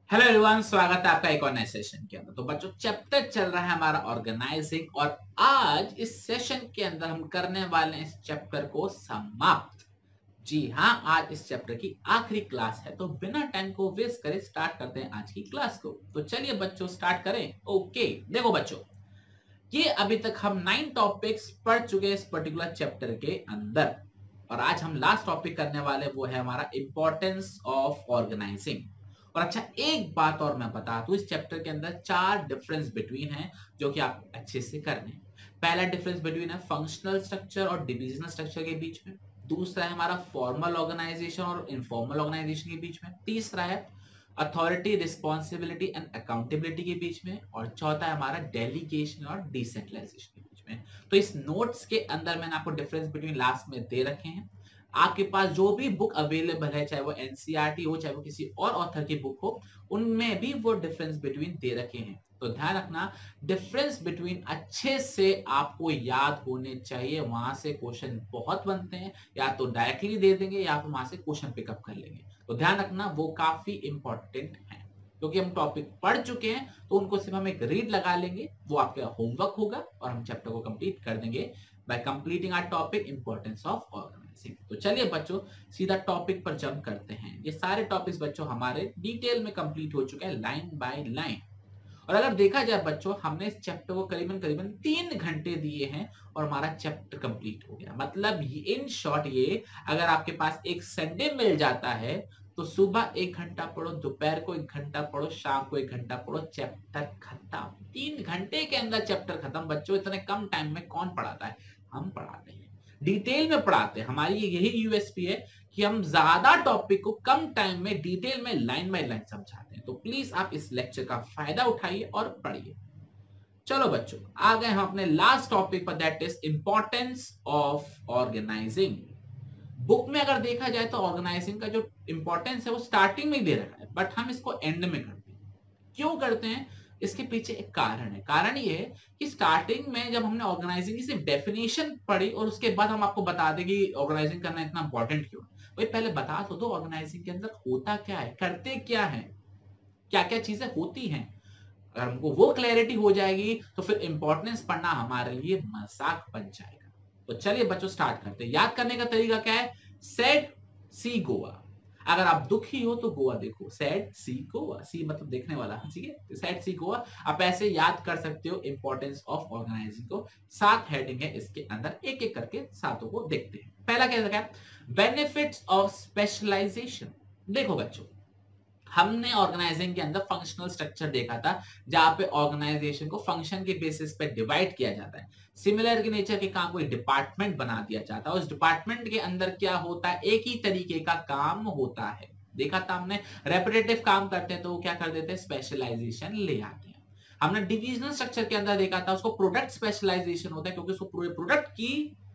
Hello everyone, स्वागत है आपका एक और नए सेशन के अंदर। तो बच्चों, चैप्टर चल रहा है हमारा ऑर्गेनाइजिंग और आज इस सेशन के अंदर हम करने वाले हैं इस चैप्टर को समाप्त। जी हाँ, आज इस चैप्टर की आखिरी क्लास है, तो बिना टाइम को वेस्ट करे स्टार्ट करते हैं आज की क्लास को। तो चलिए बच्चों स्टार्ट करें। ओके, देखो बच्चों, ये अभी तक हम 9 टॉपिक्स पढ़ चुके हैं इस पर्टिकुलर चैप्टर के अंदर और आज हम लास्ट टॉपिक करने वाले वो है हमारा इंपॉर्टेंस ऑफ ऑर्गेनाइजिंग। और अच्छा, एक बात और मैं बता दूं, इस चैप्टर के अंदर 4 डिफरेंस बिटवीन है जो कि आप अच्छे से करने। पहला डिफरेंस बिटवीन है फंक्शनल स्ट्रक्चर और डिविजनल स्ट्रक्चर के बीच में। दूसरा है हमारा फॉर्मल ऑर्गेनाइजेशन और इनफॉर्मल ऑर्गेनाइजेशन के बीच में। तीसरा है अथॉरिटी, रिस्पॉन्सिबिलिटी एंड अकाउंटेबिलिटी के बीच में। और चौथा है हमारा डेलीगेशन और डिसेंट्रलाइजेशन के बीच में। तो इस नोट्स के अंदर मैंने आपको डिफरेंस बिटवीन लास्ट में दे रखे हैं। आपके पास जो भी बुक अवेलेबल है, चाहे वो एनसीईआरटी हो चाहे वो किसी और ऑथर की बुक हो, उनमें भी वो डिफरेंस बिटवीन दे रखे हैं। तो ध्यान रखना, डिफरेंस बिटवीन अच्छे से आपको याद होने चाहिए। वहां से क्वेश्चन बहुत बनते हैं, या तो डायरेक्टली दे देंगे या फिर वहां से क्वेश्चन पिकअप कर लेंगे। तो ध्यान रखना, वो काफी इंपॉर्टेंट है क्योंकि हम टॉपिक पढ़ चुके हैं, तो उनको सिर्फ हम एक रीड लगा लेंगे, वो आपका होमवर्क होगा और हम चैप्टर को कंप्लीट कर देंगे by completing our topic importance of organising. तो चलिए बच्चों, सीधा टॉपिक पर जंप करते हैं। ये सारे टॉपिक्स बच्चों हमारे डिटेल में कंप्लीट हो चुके हैं, लाइन बाय लाइन। और अगर देखा जाए बच्चों, हमने इस चैप्टर को करीबन करीबन 3 घंटे दिए हैं और हमारा चैप्टर कंप्लीट हो गया। मतलब इन शॉर्ट, ये अगर आपके पास एक संडे मिल जाता है तो सुबह 1 घंटा पढ़ो, दोपहर को 1 घंटा पढ़ो, शाम को 1 घंटा पढ़ो, चैप्टर खत्म। 3 घंटे के अंदर चैप्टर खत्म। बच्चों, इतने कम टाइम में कौन पढ़ाता है? हम पढ़ाते हैं, डिटेल में पढ़ाते हैं। हमारी यही यूएसपी है कि हम ज्यादा टॉपिक को कम टाइम में डिटेल में लाइन बाय लाइन समझाते हैं। तो प्लीज आप इस लेक्चर का फायदा उठाइए और पढ़िए। चलो बच्चों, आ गए हम अपने लास्ट टॉपिक पर, that is importance of organising. Book में अगर देखा जाए तो ऑर्गेनाइजिंग का जो इंपॉर्टेंस है वो स्टार्टिंग में ही दे रखा है, बट हम इसको एंड में करते हैं। क्यों करते हैं? इसके पीछे एक कारण है। कारण ये है कि स्टार्टिंग में जब हमने ऑर्गेनाइजिंग की सिर्फ डेफिनेशन पढ़ी और उसके बाद हम आपको बता दें कि ऑर्गेनाइजिंग करना इतना इंपॉर्टेंट क्यों है, वही पहले बता तो दो ऑर्गेनाइजिंग के अंदर होता क्या है, करते क्या है, क्या क्या चीजें होती हैं। अगर हमको वो क्लैरिटी हो जाएगी तो फिर इंपॉर्टेंस पढ़ना हमारे लिए मजाक बन जाएगा। तो चलिए बच्चों स्टार्ट करते हैं। याद करने का तरीका क्या है? सेड सी गोवा। अगर आप दुखी हो तो गोवा देखो, सैड सी गोवा, सी मतलब देखने वाला, ठीक है, सैड सी गोवा। आप ऐसे याद कर सकते हो इंपॉर्टेंस ऑफ ऑर्गेनाइजिंग को। 7 हेडिंग है इसके अंदर, एक एक करके सातों को देखते हैं। पहला क्या है? Benefits of specialisation. देखो बच्चों, हमने ऑर्गेनाइजिंग के अंदर फंक्शनल स्ट्रक्चर देखा था, जहां पे ऑर्गेनाइजेशन को फंक्शन के बेसिस पे डिवाइड किया जाता है। सिमिलर के नेचर के काम को एक डिपार्टमेंट बना दिया जाता है। उस डिपार्टमेंट के अंदर क्या होता है? एक ही तरीके का काम होता है। देखा था हमने, रेपिटेटिव काम करते हैं तो वो क्या कर देते हैं? स्पेशलाइजेशन ले आते हैं। हमने डिविजनल स्ट्रक्चर के अंदर देखा था, उसको प्रोडक्ट स्पेशलाइजेशन होता है क्योंकि उसको पूरे प्रोडक्ट की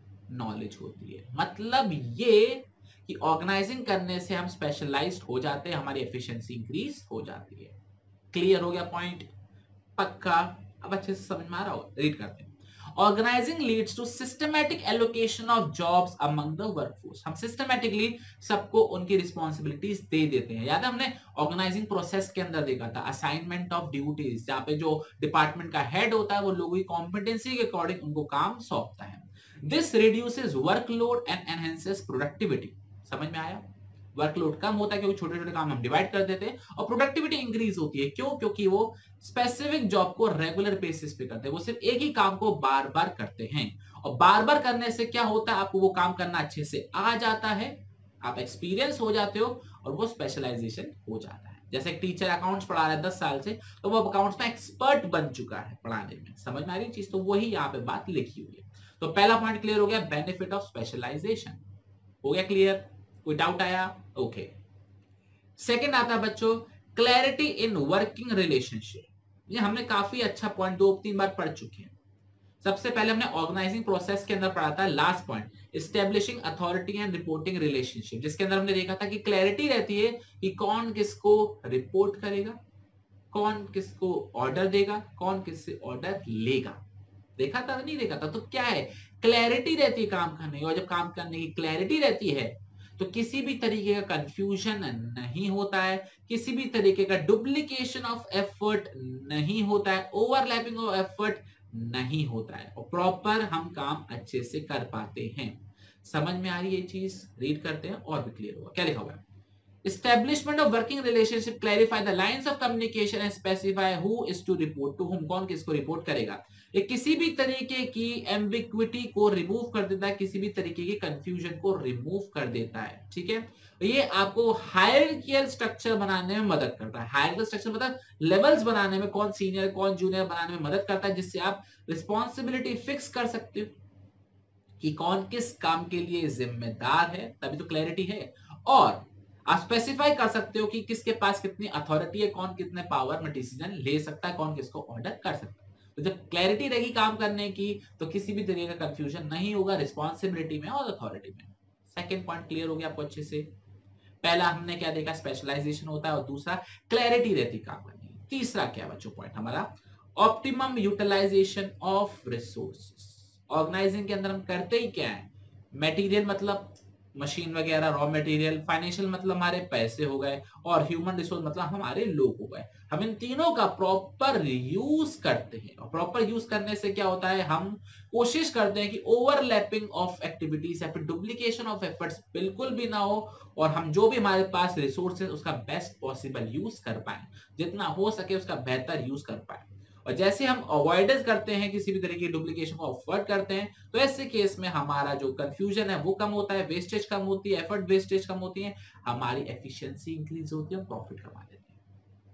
नॉलेज होती है। मतलब ये कि ऑर्गेनाइजिंग करने से हम स्पेशलाइज्ड हो जाते हैं, हमारी एफिशिएंसी इंक्रीज हो जाती है। क्लियर हो गया पॉइंट? पक्का? अब अच्छे से समझ में आ रहा हो? रीड करते हैं। Organizing leads to systematic allocation of jobs among the workforce. हम सिस्टमैटिकली सबको उनकी रिस्पॉन्सिबिलिटीज दे देते हैं। याद है हमने ऑर्गेनाइजिंग प्रोसेस के अंदर देखा था असाइनमेंट ऑफ ड्यूटीज, जहां पे जो डिपार्टमेंट का हेड होता है वो लोगों की कॉम्पिटेंसी के अकॉर्डिंग उनको काम सौंपता है। This reduces workload and enhances productivity. समझ में आया? वर्कलोड कम होता है क्योंकि छोटे छोटे काम हम डिवाइड कर देते हैं, और प्रोडक्टिविटी इंक्रीज होती है। क्यों? क्योंकि वो स्पेसिफिक जॉब को रेगुलर बेसिस पे करते हैं, वो सिर्फ एक ही काम को बार बार करते हैं। और बार बार करने से क्या होता है? आपको वो काम करना अच्छे से आ जाता है, आप एक्सपीरियंस हो जाते हो और वो स्पेशलाइजेशन हो जाता है। जैसे एक टीचर अकाउंट्स पढ़ा रहा है 10 साल से, तो वो अकाउंट्स में एक्सपर्ट बन चुका है पढ़ाने में। समझ में आ रही चीज? तो वही यहाँ पे बात लिखी हुई है। तो पहला पॉइंट क्लियर हो गया, बेनिफिट ऑफ स्पेशलाइजेशन। हो गया क्लियर? कोई डाउट आया? ओके। सेकंड आता है बच्चों, क्लैरिटी इन वर्किंग रिलेशनशिप। ये हमने काफी अच्छा पॉइंट 2-3 बार पढ़ चुके हैं। सबसे पहले हमने ऑर्गेनाइजिंग प्रोसेस के अंदर पढ़ा था last point, establishing authority and reporting relationship, जिसके अंदर हमने देखा था कि क्लैरिटी रहती है कि कौन किसको रिपोर्ट करेगा, कौन किसको ऑर्डर देगा, कौन किससे ऑर्डर लेगा। देखा था? नहीं देखा था? तो क्या है? क्लैरिटी रहती है काम करने की, और जब काम करने की क्लैरिटी रहती है तो किसी भी तरीके का कंफ्यूजन नहीं होता है, किसी भी तरीके का डुप्लीकेशन ऑफ एफर्ट नहीं होता है, ओवरलैपिंग ऑफ एफर्ट नहीं होता है और प्रॉपर हम काम अच्छे से कर पाते हैं। समझ में आ रही है ये चीज? रीड करते हैं और भी क्लियर होगा। क्या लिखा हुआ है? Establishment of working relationship, clarify the lines of communication and specify who is to report to whom, कौन किसको रिपोर्ट करेगा। ये किसी भी तरीके की एम्बिग्विटी को रिमूव कर देता है, किसी भी तरीके की कंफ्यूजन को रिमूव कर देता है। ठीक है, ये आपको हायरार्कियल स्ट्रक्चर बनाने में मदद करता है। हायरार्कियल स्ट्रक्चर मतलब लेवल्स बनाने में, कौन सीनियर कौन जूनियर बनाने में मदद करता है, जिससे आप रिस्पॉन्सिबिलिटी फिक्स कर सकते हो कि कौन किस काम के लिए जिम्मेदार है, तभी तो क्लैरिटी है। और आप स्पेसिफाई कर सकते हो कि किसके पास कितनी अथॉरिटी है, कौन कितने पावर में डिसीजन ले सकता है, कौन किसको ऑर्डर कर सकता है। तो जब क्लैरिटी रहेगी काम करने की तो किसी भी तरीके का कंफ्यूजन नहीं होगा रिस्पॉन्सिबिलिटी में और अथॉरिटी में। सेकंड पॉइंट क्लियर हो गया आपको अच्छे से? पहला हमने क्या देखा, स्पेशलाइजेशन होता है और दूसरा क्लैरिटी रहती काम करने की। तीसरा क्या बच्चों पॉइंट हमारा, optimum utilization of resources. Organizing के अंदर हम करते ही क्या है, मटेरियल मतलब मशीन वगैरह, रॉ मटेरियल, फाइनेंशियल मतलब हमारे पैसे हो गए, और ह्यूमन रिसोर्स मतलब हमारे लोग हो गए। हम इन तीनों का प्रॉपर यूज करते हैं और प्रॉपर यूज करने से क्या होता है, हम कोशिश करते हैं कि ओवरलैपिंग ऑफ एक्टिविटीज या फिर डुप्लीकेशन ऑफ एफर्ट्स बिल्कुल भी ना हो, और हम जो भी हमारे पास रिसोर्सेज उसका बेस्ट पॉसिबल यूज कर पाए, जितना हो सके उसका बेहतर यूज कर पाए। और जैसे हम अवॉइडेंस करते हैं, किसी भी तरीके की डुप्लीकेशन को अवॉइड करते हैं, तो ऐसे केस में हमारा जो कंफ्यूजन है वो कम होता है, वेस्टेज कम होती है, एफर्ट वेस्टेज कम होती है, हमारी एफिशिएंसी इंक्रीज होती है, प्रॉफिट कमा लेते हैं।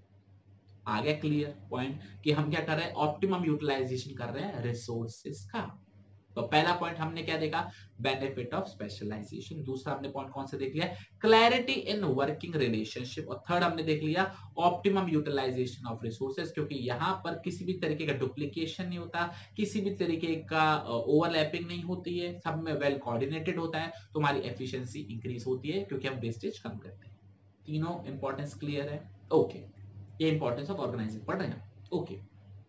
आ गया क्लियर पॉइंट कि हम क्या कर रहे हैं, ऑप्टिमम यूटिलाइजेशन कर रहे हैं रिसोर्सेज का। तो पहला पॉइंट हमने क्या देखा, बेनिफिट ऑफ स्पेशलाइजेशन। दूसरा हमने पॉइंट कौन सा देख लिया, क्लैरिटी इन वर्किंग रिलेशनशिप। और थर्ड हमने देख लिया ऑप्टिमम यूटिलाइजेशन ऑफ रिसोर्सेज, क्योंकि यहां पर किसी भी तरीके का डुप्लीकेशन नहीं होता, किसी भी तरीके का ओवरलैपिंग नहीं होती है, सब में वेल कोऑर्डिनेटेड होता है, तो हमारी एफिशिएंसी इंक्रीज होती है क्योंकि हम वेस्टेज कम करते हैं। तीनों इंपॉर्टेंस क्लियर है? ओके, ये इंपॉर्टेंस ऑफ ऑर्गेनाइजिंग पढ़ रहे हैं। ओके,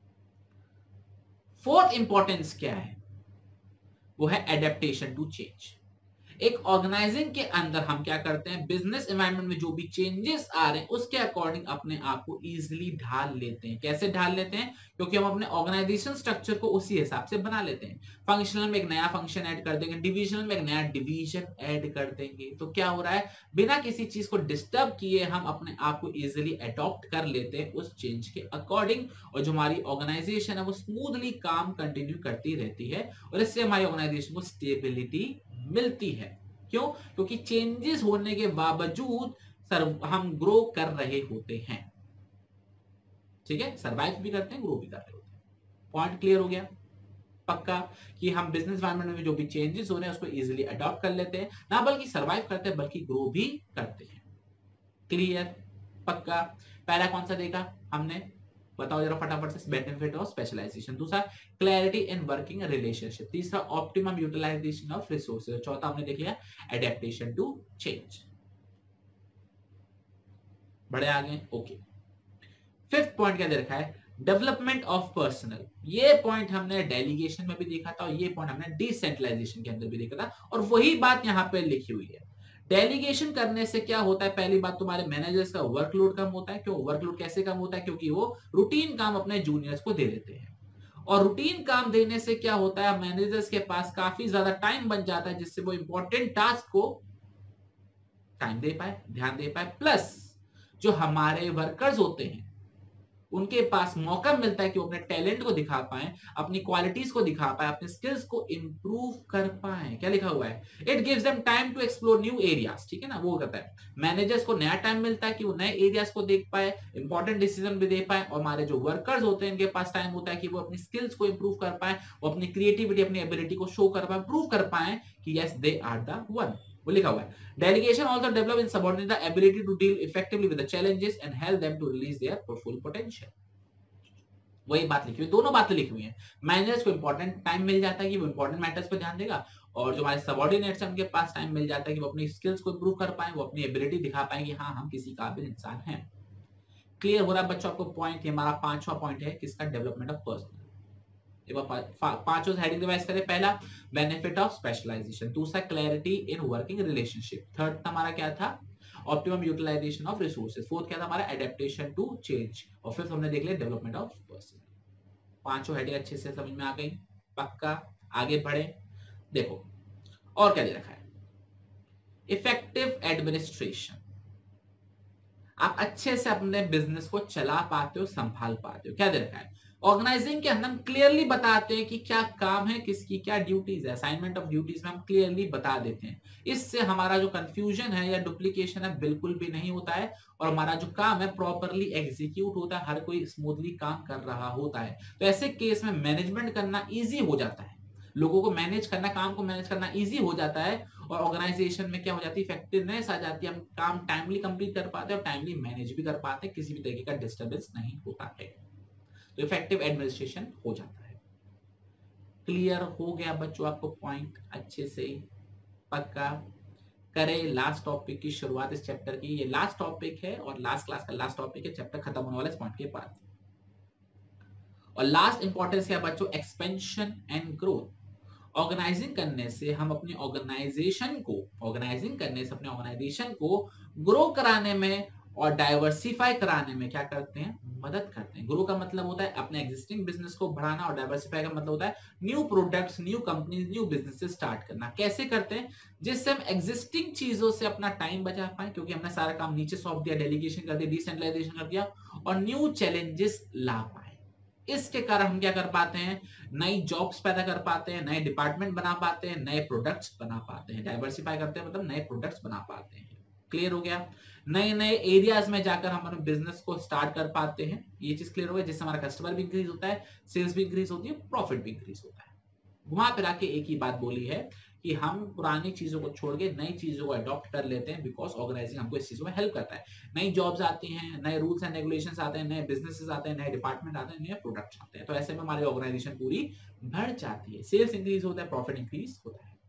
फोर्थ इंपॉर्टेंस क्या है, वो है एडेप्टेशन टू चेंज। एक ऑर्गेनाइजिंग के अंदर हम क्या करते हैं, बिजनेस एनवायरनमेंट में जो भी चेंजेस आ रहे हैं उसके अकॉर्डिंग अपने आप को इजीली ढाल लेते हैं। कैसे ढाल लेते हैं, क्योंकि हम अपने ऑर्गेनाइजेशन स्ट्रक्चर को उसी हिसाब से बना लेते हैं। फंक्शनल में एक नया फंक्शन ऐड कर देंगे, डिविजनल में एक नया डिवीजन ऐड कर देंगे, तो क्या हो रहा है, बिना किसी चीज को डिस्टर्ब किए हम अपने आप को इजीली अडॉप्ट कर लेते हैं उस चेंज के अकॉर्डिंग, और जो हमारी ऑर्गेनाइजेशन है वो स्मूथली काम कंटिन्यू करती रहती है, और इससे हमारी ऑर्गेनाइजेशन को स्टेबिलिटी मिलती है। क्यों? क्योंकि चेंजेस होने के बावजूद हम ग्रो कर रहे होते हैं। ठीक है, सर्वाइव भी करते हैं, ग्रो भी कर रहे होते हैं। पॉइंट क्लियर हो गया पक्का कि हम बिजनेस एनवायरनमेंट में जो भी चेंजेस हो रहे हैं उसको इजीली अडॉप्ट कर लेते हैं, ना बल्कि सर्वाइव करते हैं बल्कि ग्रो भी करते हैं। क्लियर पक्का? पहला कौन सा देखा हमने, बताओ जरा फटाफट से, बेनिफिट ऑफ स्पेशलाइजेशन। दूसरा क्लैरिटी इन वर्किंग रिलेशनशिप। तीसरा ऑप्टिमम यूटिलाइजेशन ऑफ रिसोर्सेज। चौथा हमने देख लिया एडेप्टेशन टू चेंज। बड़े आगे। ओके, फिफ्थ पॉइंट क्या दे रखा है, डेवलपमेंट ऑफ पर्सनल। ये पॉइंट हमने डेलीगेशन में भी देखा था और ये पॉइंट हमने डिसेंट्रलाइजेशन के अंदर भी देखा था, और वही बात यहाँ पे लिखी हुई है। डेलीगेशन करने से क्या होता है, पहली बात तुम्हारे मैनेजर्स का वर्कलोड कम होता है। क्यों वर्कलोड कैसे कम होता है, क्योंकि वो रूटीन काम अपने जूनियर्स को दे देते हैं, और रूटीन काम देने से क्या होता है, मैनेजर्स के पास काफी ज्यादा टाइम बन जाता है, जिससे वो इंपॉर्टेंट टास्क को टाइम दे पाए, ध्यान दे पाए। प्लस जो हमारे वर्कर्स होते हैं उनके पास मौका मिलता है कि वो अपने टैलेंट को दिखा पाए, अपनी क्वालिटीज को दिखा पाए, अपने स्किल्स को इंप्रूव कर पाए। क्या लिखा हुआ है, it gives them time to explore new areas. ठीक है ना, वो कहता है मैनेजर्स को नया टाइम मिलता है कि वो नए एरियाज को देख पाए, इंपॉर्टेंट डिसीजन भी दे पाए, और हमारे जो वर्कर्स होते हैं इनके पास टाइम होता है कि वो अपनी स्किल्स को इंप्रूव कर पाए, वो अपनी क्रिएटिविटी, अपनी एबिलिटी को शो कर पाए, प्रूव कर पाए कि yes they are the one. वो लिखा हुआ है delegation also develop in subordinate the ability to deal effectively with the challenges and help them to release their full potential. वही बात लिखी हुई, दोनों बातें लिखी हुई हैं। मैनेजर्स को इंपॉर्टेंट टाइम मिल जाता है कि वो इंपॉर्टेंट मैटर्स पे ध्यान देगा, और जो हमारे सबऑर्डिनेट्स हैं उनके पास टाइम मिल जाता है कि वो अपनी स्किल्स को इंप्रूव कर पाए, वो अपनी एबिलिटी दिखा पाए कि हाँ हम किसी काबिल इंसान हैं। क्लियर हो रहा है बच्चों आपको पॉइंट? ये हमारा पांचवा पॉइंट है किसका, डेवलपमेंट ऑफ पर्सनल। एक बार पांचों हेडिंग रिवाइज करें। पहला बेनिफिट ऑफ स्पेशलाइजेशन, दूसरा clarity in working relationship, third हमारा क्या था optimum utilization of resources, fourth क्या था हमारा एडेप्टेशन टू चेंज, और फिफ्थ हमने देख लिया डेवलपमेंट ऑफ पर्सन। पांचों हेडिंग अच्छे से समझ में आ गई? पक्का? आगे बढ़े। देखो और क्या दे रखा है, इफेक्टिव एडमिनिस्ट्रेशन, आप अच्छे से अपने बिजनेस को चला पाते हो, संभाल पाते हो। क्या दे रखा है, ऑर्गेनाइजिंग के अंदर हम क्लियरली बताते हैं कि क्या काम है, किसकी क्या ड्यूटीज है, असाइनमेंट ऑफ ड्यूटीज में हम क्लियरली बता देते हैं। इससे हमारा जो कंफ्यूजन है या डुप्लीकेशन है बिल्कुल भी नहीं होता है, और हमारा जो काम है प्रॉपरली एग्जीक्यूट होता है, हर कोई स्मूथली काम कर रहा होता है। तो ऐसे केस में मैनेजमेंट करना ईजी हो जाता है, लोगों को मैनेज करना, काम को मैनेज करना इजी हो जाता है, और ऑर्गेनाइजेशन में क्या हो जाती है, इफेक्टिवनेस आ जाती है, हम काम टाइमली कंप्लीट कर पाते हैं और टाइमली मैनेज भी कर पाते हैं, किसी भी तरीके का डिस्टर्बेंस नहीं होता है, तो इफेक्टिव एडमिनिस्ट्रेशन हो जाता है। क्लियर हो गया बच्चों आपको पॉइंट अच्छे से? पक्का? करें लास्ट टॉपिक की शुरुआत इस चैप्टर की। ये लास्ट टॉपिक है और लास्ट क्लास का लास्ट टॉपिक है, चैप्टर खत्म होने वाला इस पॉइंट के बाद। और लास्ट इंपॉर्टेंस क्या बच्चों, एक्सपेंशन एंड ग्रोथ। ऑर्गेनाइजिंग करने से हम अपनी ऑर्गेनाइजेशन को ग्रो कराने में और डाइवर्सिफाई कराने में क्या करते हैं, मदद करते हैं। ग्रो का मतलब होता है अपने एग्जिस्टिंग बिजनेस को बढ़ाना, और डाइवर्सिफाई का मतलब होता है new products, new companies, new businesses start करना। कैसे करते हैं, जिससे हम एग्जिस्टिंग चीजों से अपना टाइम बचा पाए, क्योंकि हमने सारा काम नीचे सौंप दिया, डेलीगेशन कर दिया, डिसेंट्रलाइजेशन कर दिया, और न्यू चैलेंजेस ला पाए। इसके कारण हम क्या कर पाते हैं, नई जॉब्स पैदा कर पाते हैं, नए डिपार्टमेंट बना पाते हैं, नए प्रोडक्ट्स बना पाते हैं। डाइवर्सिफाई करते हैं मतलब नए प्रोडक्ट्स बना पाते हैं। क्लियर हो गया? नए नए एरियाज में जाकर हम अपने बिजनेस को स्टार्ट कर पाते हैं। ये चीज क्लियर हो गया, जिससे हमारा कस्टमर भी इंक्रीज होता है, सेल्स भी इंक्रीज होती है, प्रॉफिट भी इंक्रीज होता है। घुमा फिरा के एक ही बात बोली है कि हम पुरानी चीजों को छोड़ के नई चीजों को अडॉप्ट कर लेते हैं, बिकॉज ऑर्गेनाइजिंग हमको इस चीजों में हेल्प करता है। नई जॉब्स आती हैं, नए रूल्स एंड रेगुलेशंस आते हैं, नए बिजनेसेस आते हैं, नए डिपार्टमेंट आते हैं, नए प्रोडक्ट्स आते हैं, तो ऐसे में हमारी ऑर्गेनाइजेशन पूरी बढ़ जाती है, सेल्स इंक्रीज होता है, प्रॉफिट इंक्रीज होता है।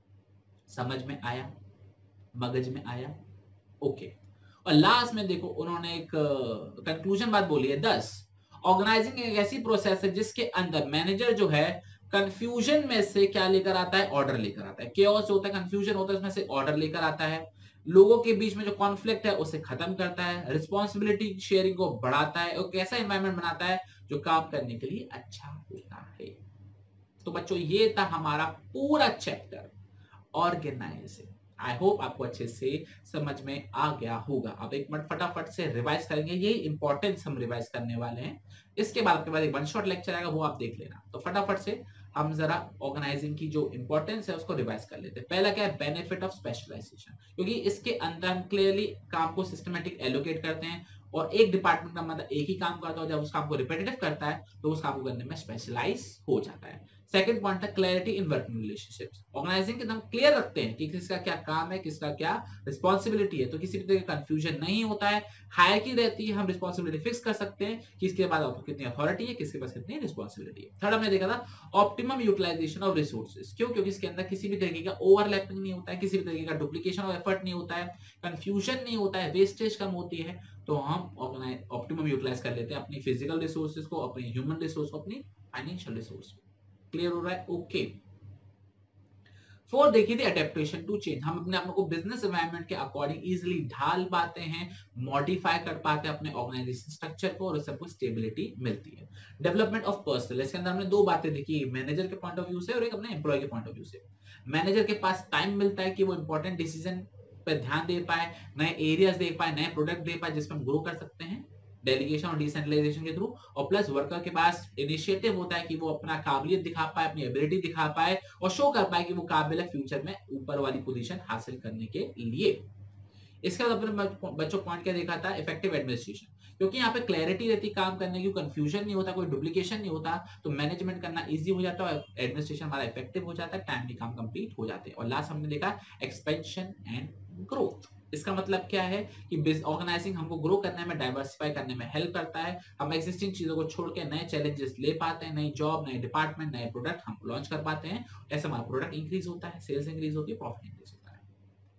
समझ में आया? मगज में आया? ओके। और लास्ट में देखो उन्होंने एक कंक्लूजन बात बोली है, 10 ऑर्गेनाइजिंग एक ऐसी प्रोसेस है जिसके अंदर मैनेजर जो है कंफ्यूजन में से क्या लेकर आता है, ऑर्डर लेकर आता है। केओस होता है, कंफ्यूजन होता है, उसमें से ऑर्डर लेकर आता है। लोगों के बीच में जो कॉन्फ्लिक्ट है उसे खत्म करता है, रिस्पॉन्सिबिलिटी शेयरिंग को बढ़ाता है, और कैसा एनवायरनमेंट बनाता है जो काम करने के लिए अच्छा होता है। तो बच्चों ये था हमारा पूरा चैप्टर ऑर्गेनाइजिंग। आई होप आपको अच्छे से समझ में आ गया होगा। अब एक मिनट फटाफट से रिवाइज करेंगे, यही इंपॉर्टेंस हम रिवाइज करने वाले हैं। इसके बाद एक वन शॉट लेक्चर आएगा, वो आप देख लेना। तो फटाफट से हम जरा ऑर्गेनाइजिंग की जो इंपॉर्टेंस है उसको रिवाइज कर लेते हैं। पहला क्या है, बेनिफिट ऑफ स्पेशलाइजेशन, क्योंकि इसके अंदर हम क्लियरली काम को सिस्टमेटिक एलोकेट करते हैं, और एक डिपार्टमेंट का मतलब एक ही काम करता है, जब उस काम को रिपीटेटिव करता है तो उस काम को करने में स्पेशलाइज हो जाता है। सेकंड पॉइंट है clarity in working relationships. Organizing के हम क्लियर रखते हैं कि किसका क्या काम है, किसका क्या रिस्पॉन्सिबिलिटी है, तो किसी भी तरह का कंफ्यूजन नहीं होता है, हायरार्की रहती है, हम रिस्पॉन्सिबिलिटी फिक्स कर सकते हैं कि इसके बाद आपको कितनी अथॉरिटी है, किसके पास कितनी रिस्पॉन्सिबिलिटी है। थर्ड हमने देखा था ऑप्टिमम यूटिलाइजेशन ऑफ रिसोर्सेज। क्यों? क्योंकि इसके अंदर किसी भी तरीके का ओवरलैपिंग नहीं होता है, किसी भी तरीके का डुप्लीकेशन ऑफ एफर्ट नहीं होता है, कंफ्यूजन नहीं होता है, वेस्टेज कम होती है। तो हम ऑप्टिमम यूटिलाइज कर लेते हैं अपनी फिजिकल रिसोर्सेज को, अपनी ह्यूमन रिसोर्स को, अपनी फाइनेंशियल रिसोर्स को। क्लियर हो रहा है? ओके। फोर्थ देखिए अडेप्टेशन टू चेंज। हम अपने आप को बिजनेस एनवायरनमेंट के अकॉर्डिंग इजीली ढाल पाते हैं, मॉडिफाई कर पाते हैं अपने ऑर्गेनाइजेशन स्ट्रक्चर को, और उससे हमको स्टेबिलिटी मिलती है। डेवलपमेंट ऑफ पर्सनल, इसके अंदर हमने दो बातें देखी, मैनेजर के पॉइंट ऑफ व्यू से और एक अपने एम्प्लॉय के पॉइंट ऑफ व्यू से। मैनेजर के पास टाइम मिलता है कि वो इंपॉर्टेंट डिसीजन पर ध्यान दे पाए, नए एरियाज देख पाए, नए प्रोडक्ट दे पाए, जिसमें हम ग्रो कर सकते हैं डेलीगेशन और डिसेंट्रलाइजेशन के थ्रू। और प्लस वर्कर के पास इनिशिएटिव होता है कि वो अपना काबिलियत दिखा पाए, अपनी एबिलिटी दिखा पाए, और शो कर पाए कि वो काबिल है फ्यूचर में ऊपर वाली पोजीशन हासिल करने के लिए। इसके बाद अपने बच्चों पॉइंट क्या देखा था, इफेक्टिव एडमिनिस्ट्रेशन, क्योंकि यहाँ पे क्लैरिटी रहती काम करने की, कंफ्यूजन नहीं होता, कोई डुप्लीकेशन नहीं होता, तो मैनेजमेंट करना इजी हो जाता है, एडमिनिस्ट्रेशन हमारा इफेक्टिव हो जाता है, टाइमली काम कंप्लीट हो जाते हैं। और लास्ट हमने देखा एक्सपेंशन एंड ग्रोथ। इसका मतलब क्या है कि ऑर्गेनाइजिंग हमको ग्रो करने में, डाइवर्सिफाई करने में हेल्प करता है। हम एक्जिस्टिंग चीजों को छोड़ के नए चैलेंजेस ले पाते हैं, नई जॉब, नए डिपार्टमेंट, नए प्रोडक्ट हम लॉन्च कर पाते हैं। ऐसे हमारा प्रोडक्ट इंक्रीज होता है, सेल्स इंक्रीज होती है, प्रॉफिट इंक्रीज होता है।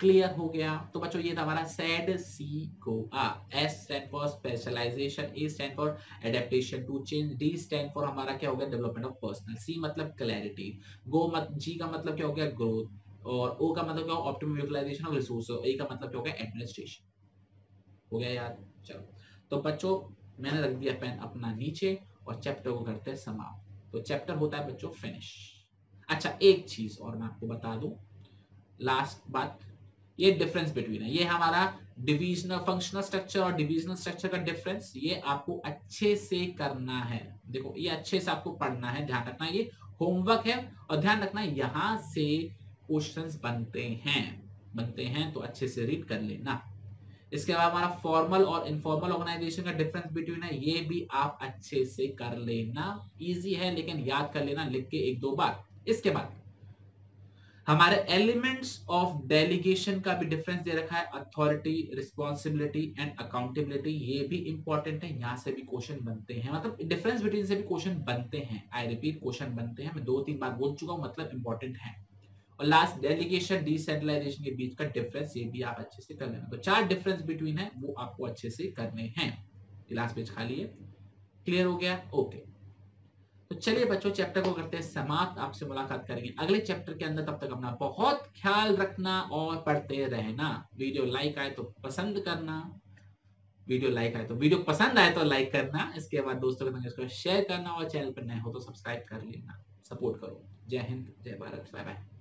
क्लियर हो गया। तो बच्चों ये था हमारा सेड सी गो आ। S stand for specialization, A stand for adaptation to change, D stand for हमारा क्या हो गया डेवलपमेंट ऑफ पर्सनल, सी मतलब क्लैरिटी, जी का मतलब क्या हो गया ग्रोथ, और ओ का मतलब क्या हो ऑप्टिमम यूटिलाइजेशन ऑफ रिसोर्स, और ए का मतलब क्या हो गया एडमिनिस्ट्रेशन। हो गया याद? चलो तो बच्चों मैंने रख दिया पेन अपना नीचे और चैप्टर को करते हैं समाप्त। तो चैप्टर होता है बच्चों फिनिश। अच्छा एक चीज और मैं आपको बता दूं, लास्ट बात, ये डिफरेंस बिटवीन है, ये हमारा डिविजनल फंक्शनल स्ट्रक्चर और डिविजनल स्ट्रक्चर का डिफरेंस, ये आपको अच्छे से करना है। देखो ये अच्छे से आपको पढ़ना है, ध्यान रखना ये होमवर्क है, और ध्यान रखना यहां से क्वेश्चंस बनते हैं तो अच्छे से रीड कर लेना। इसके बाद हमारा फॉर्मल और इनफॉर्मल ऑर्गेनाइजेशन का डिफरेंस बिटवीन है, ये भी आप अच्छे से कर लेना। इजी है लेकिन याद कर लेना लिख के एक दो बार। इसके बाद हमारे एलिमेंट्स ऑफ डेलीगेशन का भी डिफरेंस दे रखा है, अथॉरिटी, रिस्पॉन्सिबिलिटी एंड अकाउंटेबिलिटी, ये भी इंपॉर्टेंट है, यहां से भी क्वेश्चन बनते हैं, मतलब डिफरेंस बिटवीन से भी क्वेश्चन बनते हैं। आई रिपीट क्वेश्चन बनते हैं, मैं 2-3 बार बोल चुका हूं, मतलब इंपॉर्टेंट है। और लास्ट डेलीगेशन डिसेंट्रलाइजेशन के बीच का डिफरेंस, ये भी आप अच्छे से कर लेना। तो 4 डिफरेंस बिटवीन है वो आपको अच्छे से करने हैं। लास्ट पेज खाली है, क्लियर हो गया? ओके तो चलिए बच्चों चैप्टर को करते हैं समाप्त, आपसे मुलाकात करेंगे अगले चैप्टर के अंदर। तब तक अपना बहुत ख्याल रखना और पढ़ते रहना। वीडियो लाइक आए तो पसंद करना, वीडियो पसंद आए तो लाइक करना, इसके बाद दोस्तों के संग इसको शेयर करना, और चैनल पर नए हो तो सब्सक्राइब कर लेना। सपोर्ट करो। जय हिंद, जय भारत, बाय बाय।